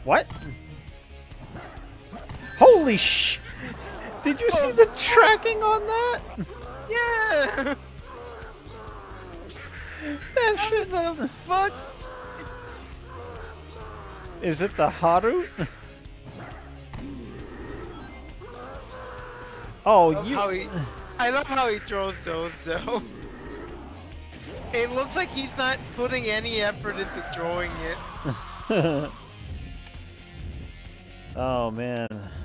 What? Holy sh! Did you see the tracking on that? Yeah! That shit. The fuck? Is it the Haru? Oh, I love how he throws those though. It looks like he's not putting any effort into throwing it. Oh man.